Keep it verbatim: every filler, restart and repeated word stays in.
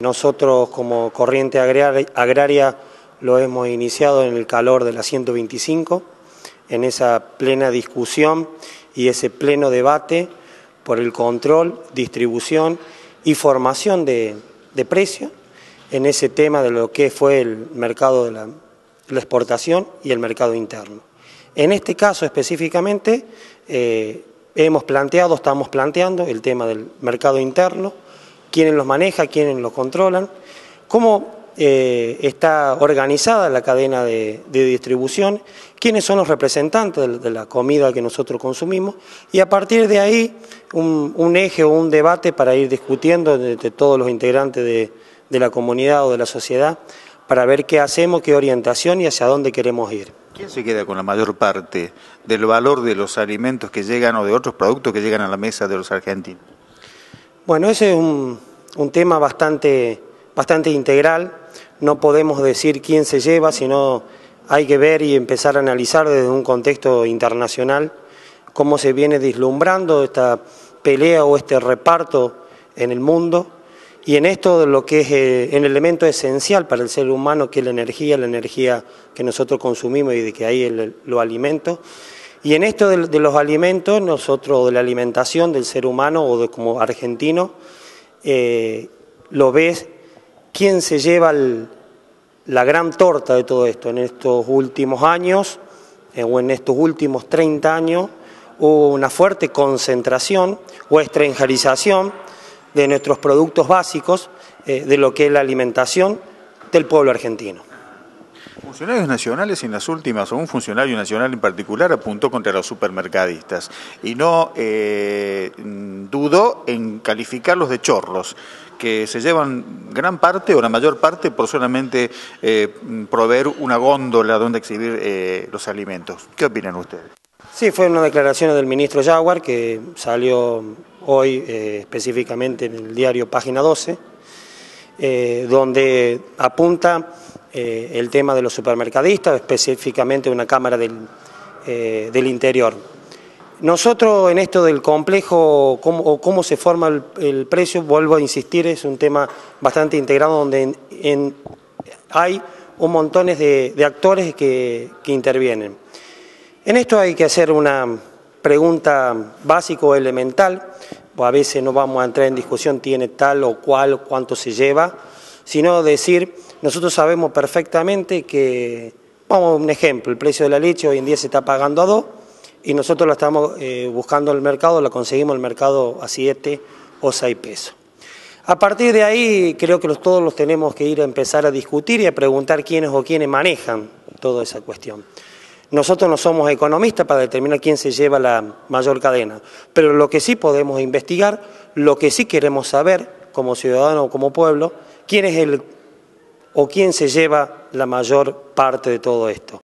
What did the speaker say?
Nosotros como Corriente Agraria lo hemos iniciado en el calor de la ciento veinticinco, en esa plena discusión y ese pleno debate por el control, distribución y formación de, de precios en ese tema de lo que fue el mercado de la, la exportación y el mercado interno. En este caso específicamente eh, hemos planteado, estamos planteando el tema del mercado interno, quiénes los maneja, quiénes los controlan, cómo eh, está organizada la cadena de, de distribución, quiénes son los representantes de, de la comida que nosotros consumimos y a partir de ahí un, un eje o un debate para ir discutiendo de, de todos los integrantes de, de la comunidad o de la sociedad para ver qué hacemos, qué orientación y hacia dónde queremos ir. ¿Quién se queda con la mayor parte del valor de los alimentos que llegan o de otros productos que llegan a la mesa de los argentinos? Bueno, ese es un, un tema bastante, bastante integral. No podemos decir quién se lleva, sino hay que ver y empezar a analizar desde un contexto internacional cómo se viene vislumbrando esta pelea o este reparto en el mundo. Y en esto lo que es eh, el elemento esencial para el ser humano, que es la energía, la energía que nosotros consumimos y de que ahí el, los alimentos. Y en esto de, de los alimentos, nosotros de la alimentación del ser humano o de como argentino, eh, lo ves quién se lleva el, la gran torta de todo esto. En estos últimos años eh, o en estos últimos treinta años hubo una fuerte concentración o extranjerización de nuestros productos básicos, eh, de lo que es la alimentación del pueblo argentino. Funcionarios nacionales en las últimas, o un funcionario nacional en particular, apuntó contra los supermercadistas y no eh, dudó en calificarlos de chorros, que se llevan gran parte o la mayor parte por solamente eh, proveer una góndola donde exhibir eh, los alimentos. ¿Qué opinan ustedes? Sí, fue una declaración del ministro Jaguar que salió hoy eh, específicamente en el diario Página doce, eh, donde apunta eh, el tema de los supermercadistas, específicamente una Cámara del, eh, del Interior. Nosotros en esto del complejo, cómo, o cómo se forma el, el precio, vuelvo a insistir, es un tema bastante integrado donde en, en, hay un montón de, de actores que, que intervienen. En esto hay que hacer una pregunta básica o elemental, o a veces no vamos a entrar en discusión tiene tal o cual, cuánto se lleva, sino decir, nosotros sabemos perfectamente que, vamos a un ejemplo, el precio de la leche hoy en día se está pagando a dos y nosotros la estamos eh, buscando en el mercado, la conseguimos en el mercado a siete o seis pesos. A partir de ahí creo que los, todos los tenemos que ir a empezar a discutir y a preguntar quiénes o quiénes manejan toda esa cuestión. Nosotros no somos economistas para determinar quién se lleva la mayor cadena, pero lo que sí podemos investigar, lo que sí queremos saber como ciudadanos o como pueblo, quién es el o quién se lleva la mayor parte de todo esto.